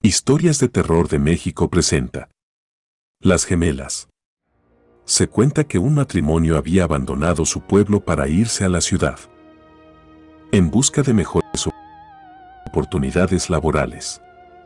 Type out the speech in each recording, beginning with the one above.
Historias de Terror de México presenta Las Gemelas. Se cuenta que un matrimonio había abandonado su pueblo para irse a la ciudad, en busca de mejores oportunidades laborales.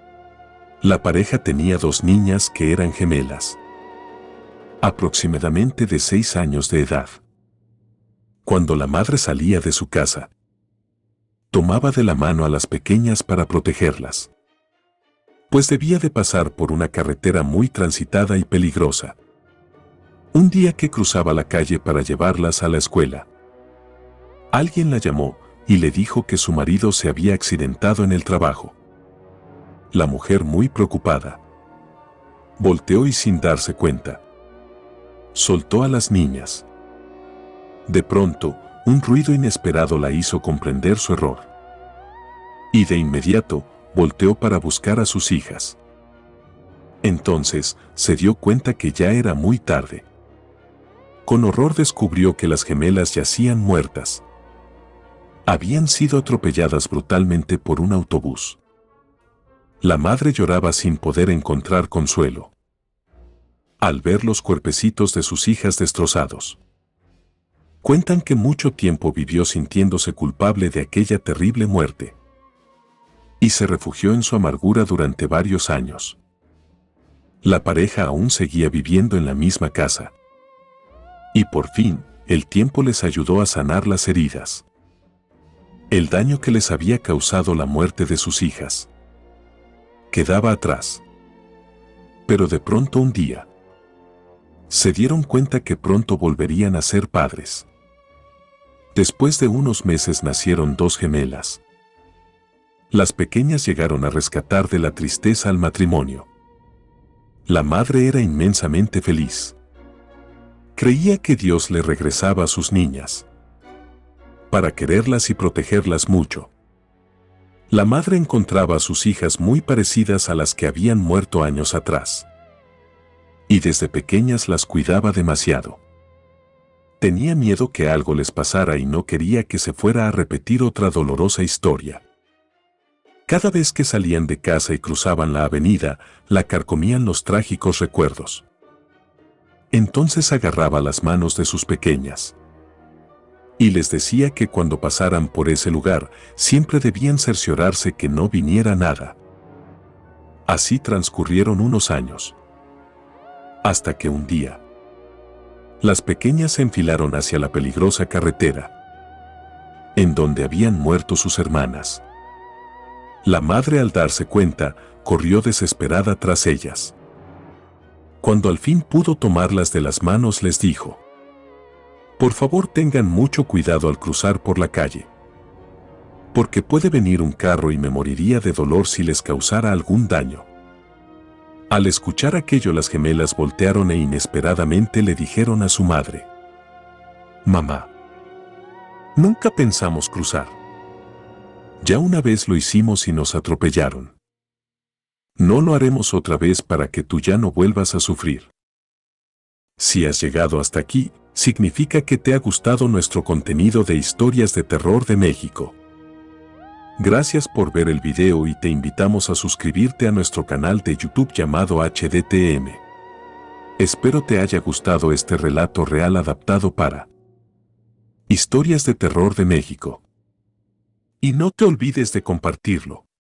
La pareja tenía dos niñas que eran gemelas, aproximadamente de 6 años de edad. Cuando la madre salía de su casa, tomaba de la mano a las pequeñas para protegerlas, pues debía de pasar por una carretera muy transitada y peligrosa. Un día que cruzaba la calle para llevarlas a la escuela, alguien la llamó y le dijo que su marido se había accidentado en el trabajo. La mujer, muy preocupada, volteó y sin darse cuenta, soltó a las niñas. De pronto, un ruido inesperado la hizo comprender su error, y de inmediato volteó para buscar a sus hijas. Entonces, se dio cuenta que ya era muy tarde. Con horror descubrió que las gemelas yacían muertas. Habían sido atropelladas brutalmente por un autobús. La madre lloraba sin poder encontrar consuelo al ver los cuerpecitos de sus hijas destrozados. Cuentan que mucho tiempo vivió sintiéndose culpable de aquella terrible muerte, y se refugió en su amargura durante varios años. La pareja aún seguía viviendo en la misma casa, y por fin, el tiempo les ayudó a sanar las heridas. El daño que les había causado la muerte de sus hijas quedaba atrás. Pero de pronto un día, se dieron cuenta que pronto volverían a ser padres. Después de unos meses nacieron dos gemelas. Las pequeñas llegaron a rescatar de la tristeza al matrimonio. La madre era inmensamente feliz. Creía que Dios le regresaba a sus niñas para quererlas y protegerlas mucho. La madre encontraba a sus hijas muy parecidas a las que habían muerto años atrás, y desde pequeñas las cuidaba demasiado. Tenía miedo que algo les pasara y no quería que se fuera a repetir otra dolorosa historia. Cada vez que salían de casa y cruzaban la avenida, la carcomían los trágicos recuerdos. Entonces agarraba las manos de sus pequeñas y les decía que cuando pasaran por ese lugar, siempre debían cerciorarse que no viniera nada. Así transcurrieron unos años, hasta que un día, las pequeñas se enfilaron hacia la peligrosa carretera, en donde habían muerto sus hermanas. La madre, al darse cuenta, corrió desesperada tras ellas. Cuando al fin pudo tomarlas de las manos, les dijo: por favor, tengan mucho cuidado al cruzar por la calle, porque puede venir un carro y me moriría de dolor si les causara algún daño. Al escuchar aquello, las gemelas voltearon e inesperadamente le dijeron a su madre: mamá, nunca pensamos cruzar. Ya una vez lo hicimos y nos atropellaron. No lo haremos otra vez para que tú ya no vuelvas a sufrir. Si has llegado hasta aquí, significa que te ha gustado nuestro contenido de historias de terror de México. Gracias por ver el video y te invitamos a suscribirte a nuestro canal de YouTube llamado HDTM. Espero te haya gustado este relato real adaptado para Historias de Terror de México. Y no te olvides de compartirlo.